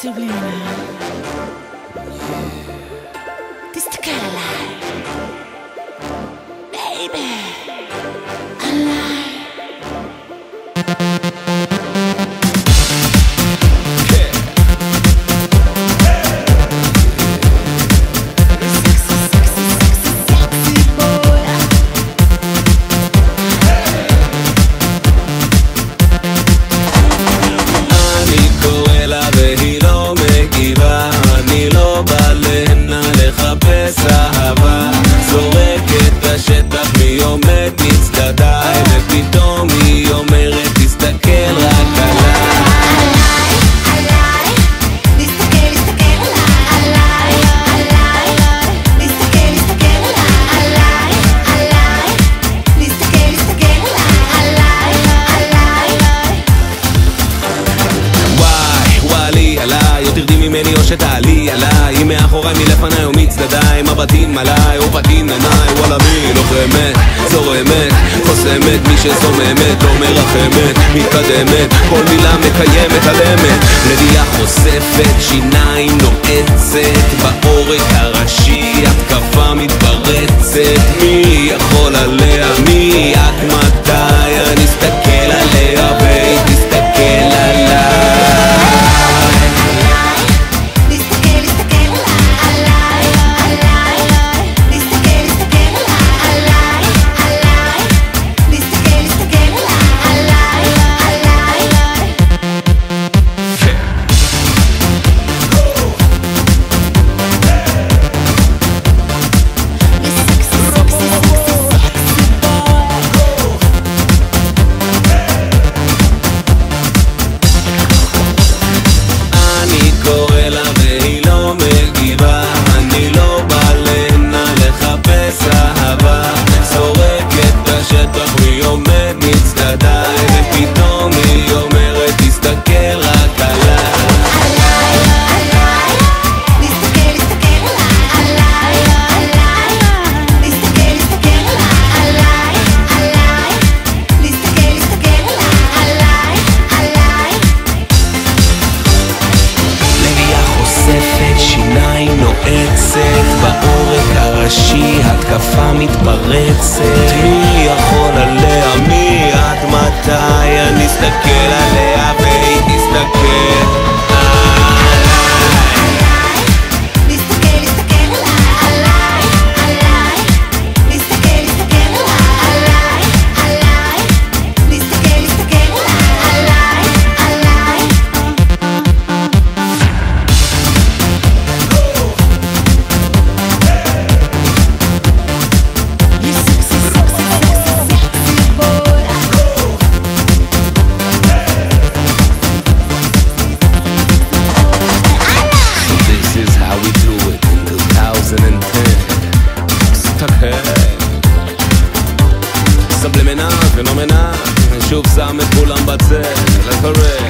סובלימינל. תסתכל עליי, בייבי, עליי. השטח מי עומד מצדדיי ופתאום היא אומרת תסתכל רק עליי עליי, להסתכל עליי עליי, להסתכל עליי עליי, להסתכל עליי. וואלי עליי, או תרדי ממני או שתעלי עליי, היא מאחוריי מלפניי או מצדדיי, מבטים עליי או בתים עיניי, וואלה מי לוחמת, זורמת, חוסמת, מי שזוממת, לא מרחמת, מתקדמת, כל מילה מקיימת על אמת, רבייה חושפת, שיניים נועצת, בעורק הראשי, התקפה מתפרצת, מי יכול עליה, מי את מתי, אני אסתכל עליה והיא תסתכל עליי. בעורק הראשי התקפה מתפרצת, מי יכול עליה, מי עד מתי, אני אסתכל עליה והיא תסתכל סבלימינל, פנומנל, שוב שם את כולם בצל, לפרק